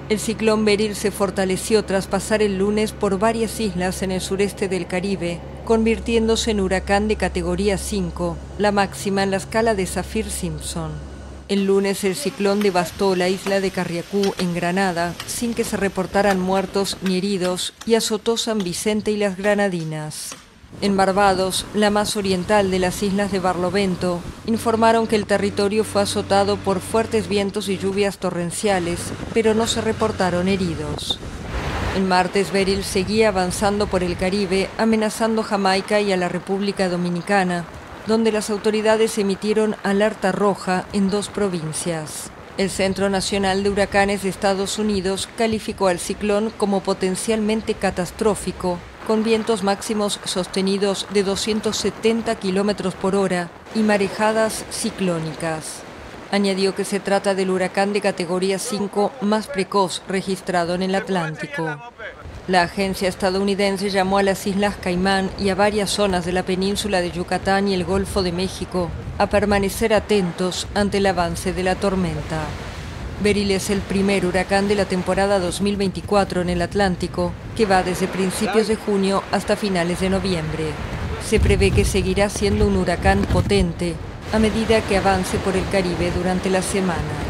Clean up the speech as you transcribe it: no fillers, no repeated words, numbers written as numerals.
El ciclón Beryl se fortaleció tras pasar el lunes por varias islas en el sureste del Caribe, convirtiéndose en huracán de categoría 5, la máxima en la escala de Saffir-Simpson. El lunes el ciclón devastó la isla de Carriacú en Granada, sin que se reportaran muertos ni heridos, y azotó San Vicente y las Granadinas. En Barbados, la más oriental de las islas de Barlovento, informaron que el territorio fue azotado por fuertes vientos y lluvias torrenciales, pero no se reportaron heridos. El martes Beryl seguía avanzando por el Caribe, amenazando Jamaica y a la República Dominicana, donde las autoridades emitieron alerta roja en 2 provincias. El Centro Nacional de Huracanes de Estados Unidos calificó al ciclón como potencialmente catastrófico, con vientos máximos sostenidos de 270 km por hora y marejadas ciclónicas. Añadió que se trata del huracán de categoría 5 más precoz registrado en el Atlántico. La agencia estadounidense llamó a las Islas Caimán y a varias zonas de la península de Yucatán y el Golfo de México a permanecer atentos ante el avance de la tormenta. Beryl es el primer huracán de la temporada 2024 en el Atlántico, que va desde principios de junio hasta finales de noviembre. Se prevé que seguirá siendo un huracán potente a medida que avance por el Caribe durante la semana.